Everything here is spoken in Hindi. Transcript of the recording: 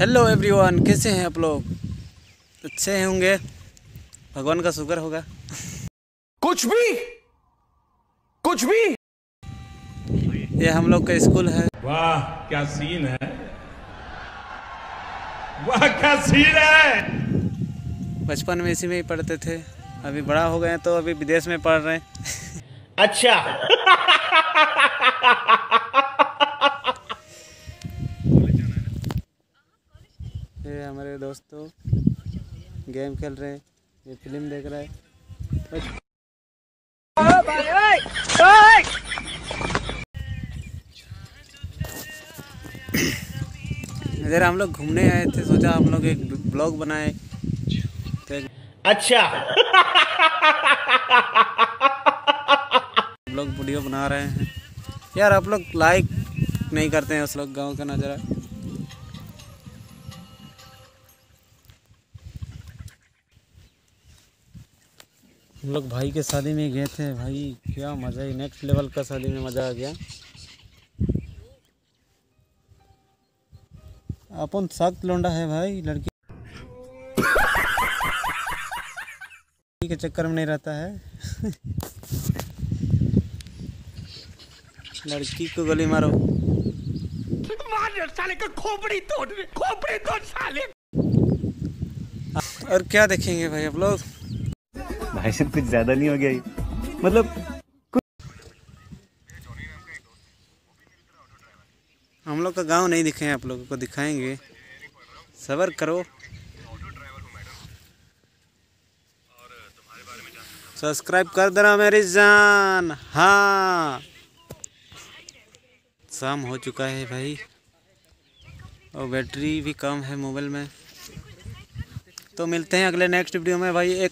हेलो एवरीवन, कैसे हैं आप लोग? अच्छे होंगे, भगवान का शुक्र होगा। कुछ भी। ये हम लोग का स्कूल है। वाह क्या सीन है, वाह क्या सीन है। बचपन में इसी में ही पढ़ते थे, अभी बड़ा हो गए हैं तो अभी विदेश में पढ़ रहे हैं। अच्छा। ये हमारे दोस्तों गेम खेल रहे हैं, ये फिल्म देख रहे हैं। इधर हम लोग घूमने आए थे, सोचा हम लोग एक ब्लॉग बनाए तो अच्छा। ब्लॉग वीडियो बना रहे हैं। यार आप लोग लाइक नहीं करते हैं उस लोग गांव का नज़ारा। हम लोग भाई के शादी में गए थे, भाई क्या मज़ा ही, नेक्स्ट लेवल का शादी में मज़ा आ गया। अपन सख्त लौंडा है भाई, लड़की के चक्कर में नहीं रहता है। लड़की को गोली मारो, मार साले का खोपड़ी तोड़ साले। और क्या देखेंगे भाई आप लोग। भाई साहब कुछ ज्यादा नहीं हो गया ये? मतलब हम लोग का गांव नहीं दिखे, आप लोगों को दिखाएंगे, सब्र करो। सब्सक्राइब कर देना मेरी जान। हाँ, शाम हो चुका है भाई और बैटरी भी कम है मोबाइल में। तो मिलते हैं अगले नेक्स्ट वीडियो में भाई। एक